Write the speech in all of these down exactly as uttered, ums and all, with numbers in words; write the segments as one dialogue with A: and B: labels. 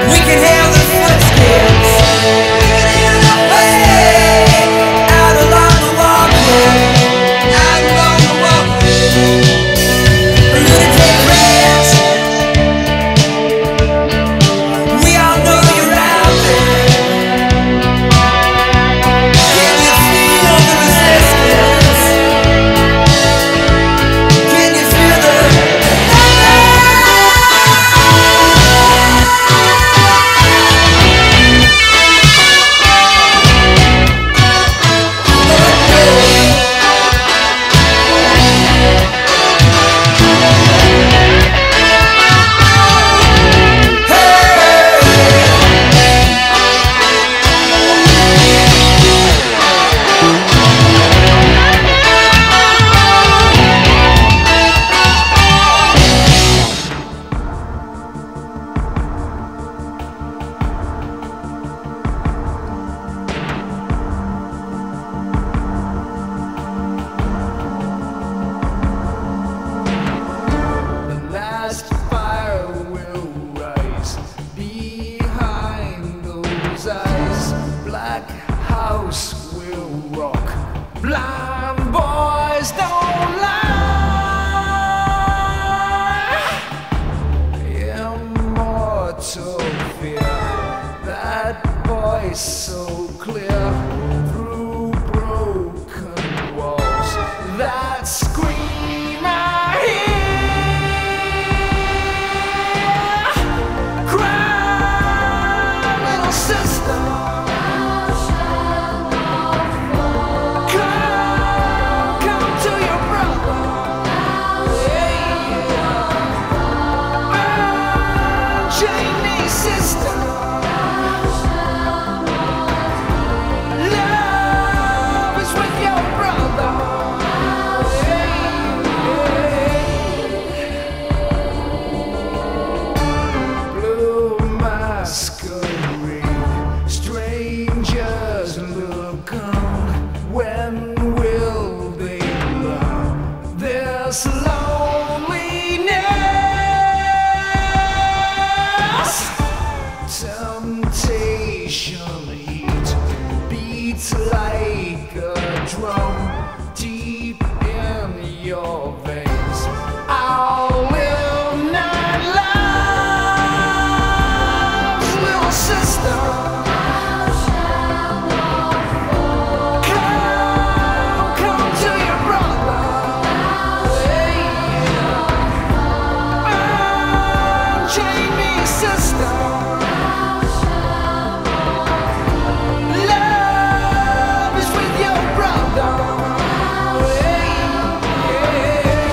A: We can hear the footsteps. We can hear the footsteps. Out along the walkway. Out along the walkway. A lunatic ranch. We all know you're out there. Can you feel the resistance? Can you feel the house will rock. Blind boys don't lie. Immortal fear. That voice so clear through broken walls. That scream I hear. Cry, little sister. Strangers look on. When will they learn this loneliness? Temptation heat beats like a drum deep in your veins. I'll live nine lives, little sister.
B: Love is with your brother. Yeah.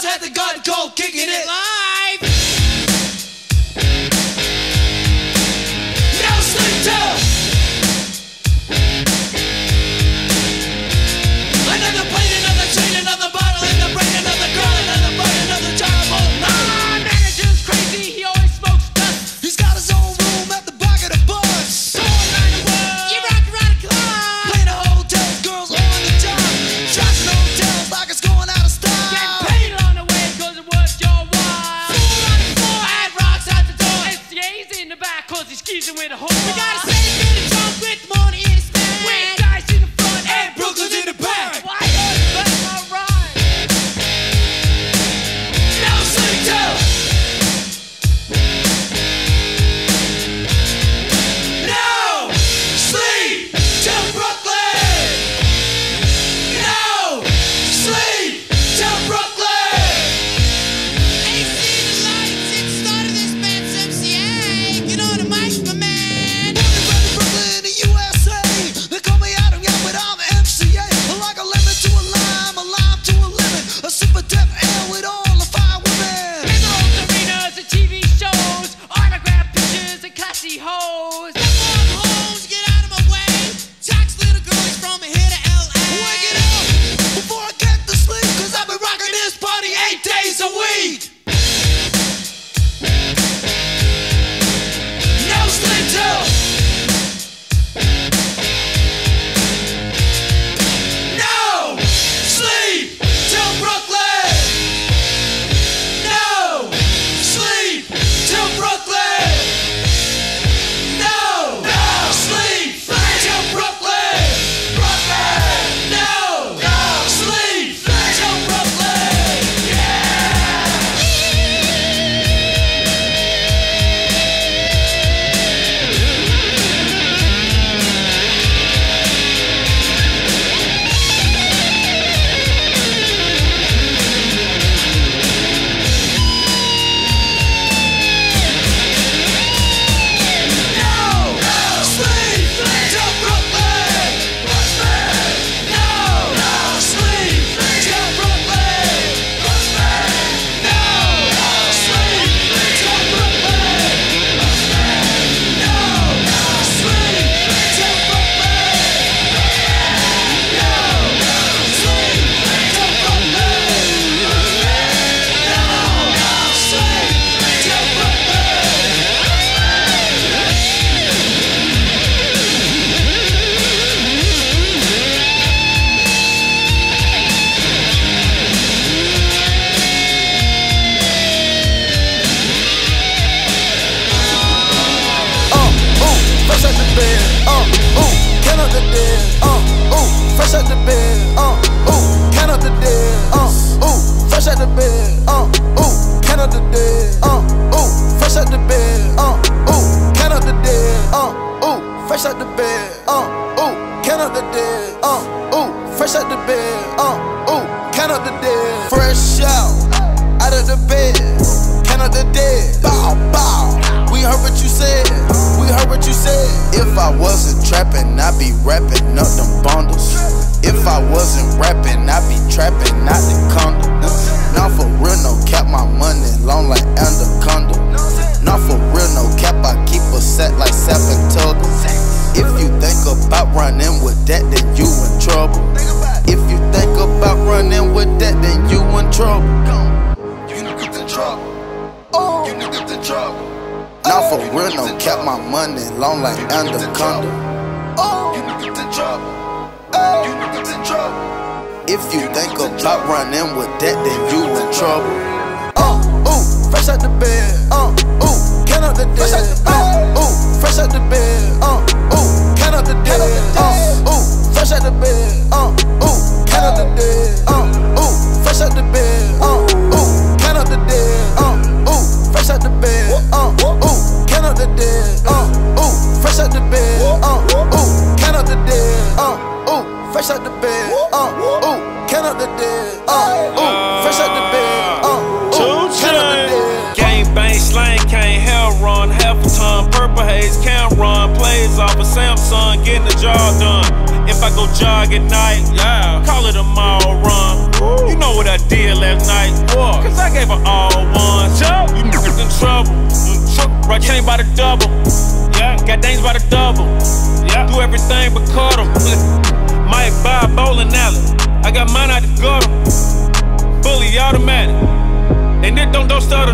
A: let the gun go, kicking it live. No sleep till another plane, another chain, another bottle in the brain, another girl, another boy, another terrible night. Manager's crazy, he always smokes dust. He's got his own room at the back of the bus. Going around the world, you rock around the clock. Playing the hotels, girls on the job. Trashing hotels like it's going out of style. Getting paid on the way cause it was your wife. Fool on the floor, and rocks out the door. S D A's in the back cause he's skeezing with a whore. We gotta say it in the trunk with money in his bag. With guys in the front and Brooklyn's in the back. Why don't you back my ride? No sleep till No sleep till Brooklyn. No sleep till Brooklyn.
B: Ain't seen the lights, it started this man's M C A. Get on the mic, my man.
A: Born and bred in Brooklyn, the U S A. They call me Adam, yeah, but I'm M C A. Like a lemon to a lime, a lime to a lemon. A super deaf air with all the fine women.
B: In the old arenas and T V shows, autograph pictures and classy hoes. Step on hoes, get out of my way. Tax little girls from here to L A.
A: Wake it up before I get to sleep, cause I've been rocking this party eight days a week. No sleep till No sleep till Brooklyn. No sleep till Brooklyn. No, no sleep till Brooklyn. Brooklyn. No, no sleep till Brooklyn. Yeah. No, no sleep till Brooklyn. Brooklyn. No, no sleep till Brooklyn. Brooklyn. No, no sleep till Brooklyn. Brooklyn. No, no sleep till Brooklyn. No, no sleep till Brooklyn. No, no sleep till Uh, ooh, fresh out the bed. Uh, ooh, count up the dead. Uh, ooh, fresh out the bed. Uh, ooh, count up the dead. Uh, ooh, fresh out the bed. Uh, ooh, count up the dead. Uh, ooh, fresh out the bed. Uh, ooh, count up the dead. Uh, ooh, fresh out the bed. Uh, ooh, count up the dead. Uh, ooh, fresh out the bed. Uh, ooh, count up the dead. Fresh out, out of the bed. Count up the dead. Bow, bow. We heard what you said. We heard what you said. If I wasn't trapping, I'd be rapping up them bundles. If I wasn't rapping, I'd be trapping out the condo. Not for real, no cap, my money long like anaconda. Not for real, no cap, I keep a set like Sap and Tuggle. If you think about running with that, then you in trouble. If you think about running with that, then you in trouble. You niggas in trouble. Oh, you niggas in trouble. Not for real, no cap, my money long like anaconda. Oh, you niggas in trouble. Oh, you niggas in trouble. If you think about running with that, then you in trouble. Uh, ooh, fresh out the bed. Uh, ooh, count up the dead. Uh, ooh, fresh out the bed. Uh, ooh, count up the dead. Uh, ooh, fresh out the bed. Uh, ooh, count up the dead. Uh, ooh, fresh out the bed. Uh, ooh, count up the dead. Uh, ooh, fresh out the bed. Uh, ooh, count up the dead. Uh, ooh, fresh out the bed. Uh, ooh, count up the dead. Uh, ooh, fresh out the bed. Uh, ooh, count up the dead. Uh, ooh, fresh out the bed. Uh, ooh, count up the dead.
C: Gang bang slang, can't hell run. Half a ton, purple haze, can't run. Plays off a Samsung, getting the job done. If I go jog at night, yeah, call it a mall run. You know what I did last night? What? gave her all ones. You niggas in trouble. Right chain by the double. Yeah, got things by the double. Yeah, do everything but cut them. Might buy a bowling alley. I got mine out the gutter. Fully automatic. And it don't don't stutter.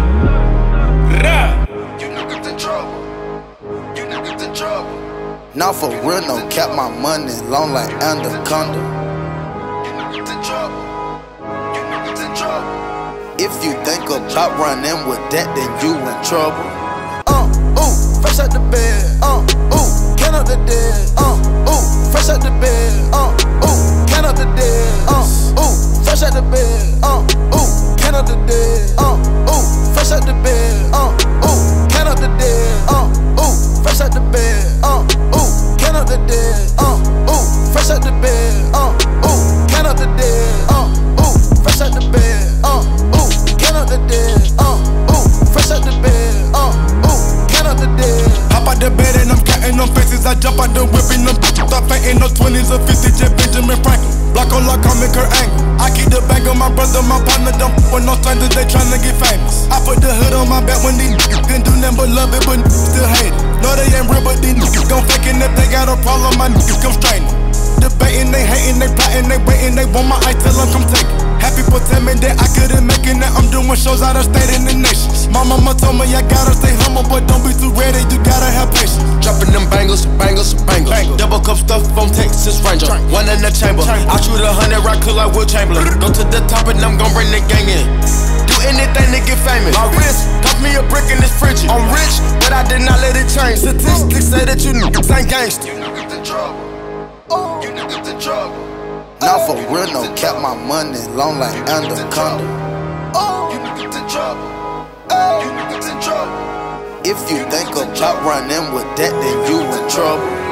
C: Rah.
A: You niggas in trouble. You niggas in trouble. Now for real, no cap, my money long like anaconda. You niggas in trouble. You niggas in trouble. If you think about running with that, then you in trouble. Uh, ooh, fresh out the bed. Uh, ooh, count up the dead. Uh, ooh, fresh out the bed. Uh, ooh, count up the dead. Uh, ooh, fresh out the bed. Uh, ooh, count up the dead. Uh, ooh, fresh out the bed. Uh, ooh, count up the dead. Uh, ooh, fresh out the bed. Uh, ooh, count up the dead. Uh, ooh, fresh out the bed. Uh, ooh, count up the dead. Uh, ooh, fresh out the bed. Uh, ooh, count up the dead. Uh, ooh, fresh out the bed. Uh, ooh, count up the dead.
D: Hop out the bed and I'm counting them faces. I jump out the whip and them bitches start fainting. No twenties or fifties, just Benjamin Franklin. Block on lock, I'm in Kurt Angle. I keep the bag on my brother, my partner. Don't f with no strangers, they tryna get famous. I put the hood on my back when these niggas can do nothing but love it, but still hate it. No, they ain't real, but these niggas gon' fake it. If they got a problem, my niggas come straighten. Debating, they hating, they plotting, they waiting, they want my ice, tell them come take it. Happy for telling me that I couldn't make it, now I'm doing shows out of state and the nation. My mama told me I gotta stay humble, but don't be too ready, you gotta have patience.
E: Dropping them bangles, bangles, bangles. Bangles. Double cup stuff from Texas Ranger. Drink. One in the chamber. chamber. I shoot a hundred rock cool like Will Chamberlain. Go to the top and I'm gon' bring the gang in. Do anything to get famous. My wrist, cost me a brick in this fridge. I'm rich, but I did not let it change. Statistics say that you niggas ain't gangsta.
A: You niggas in trouble. Oh, you niggas in trouble. Now for real, no cap, my money long like anaconda. Oh, you niggas in trouble. Oh, you niggas in trouble. If you think about running with that, then you in trouble.